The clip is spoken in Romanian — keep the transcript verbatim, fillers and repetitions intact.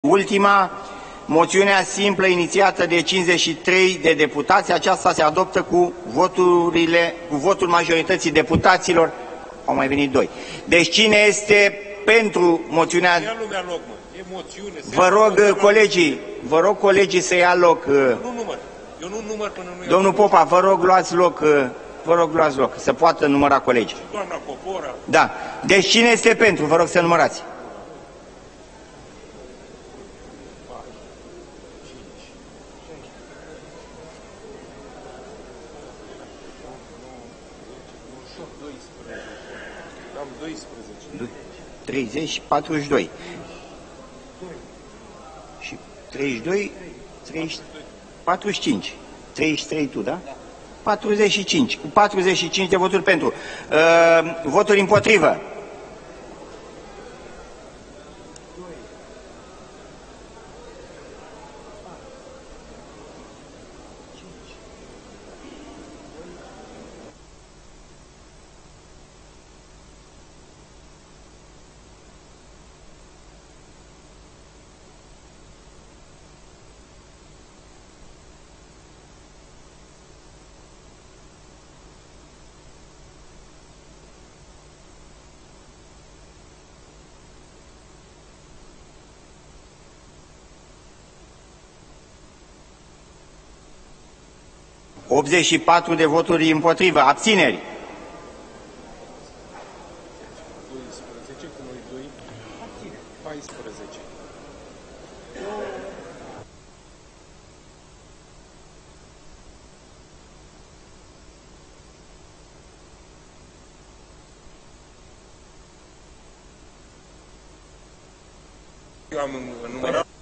Ultima, moțiunea simplă inițiată de cincizeci și trei de deputați, aceasta se adoptă cu, voturile, cu votul majorității deputaților, au mai venit doi. Deci cine este pentru moțiunea... Ia lumea loc, mă. E moțiune. Vă rog, colegii, vă rog colegii să ia loc. Eu nu număr. Eu nu număr până nu... Domnul Popa, vă rog luați loc, vă rog luați loc, să poată număra colegii. Și doamna Popora. Da. Deci cine este pentru? Vă rog să numărați. Am doisprezece. treizeci, patruzeci și doi. Și treizeci și doi, treizeci, patruzeci și cinci. treizeci și trei tu, da? patruzeci și cinci. Cu patruzeci și cinci de voturi pentru. Uh, voturi împotrivă. optzeci și patru de voturi împotrivă. Abțineri. doisprezece cu noi doi. paisprezece. Eu am numărat.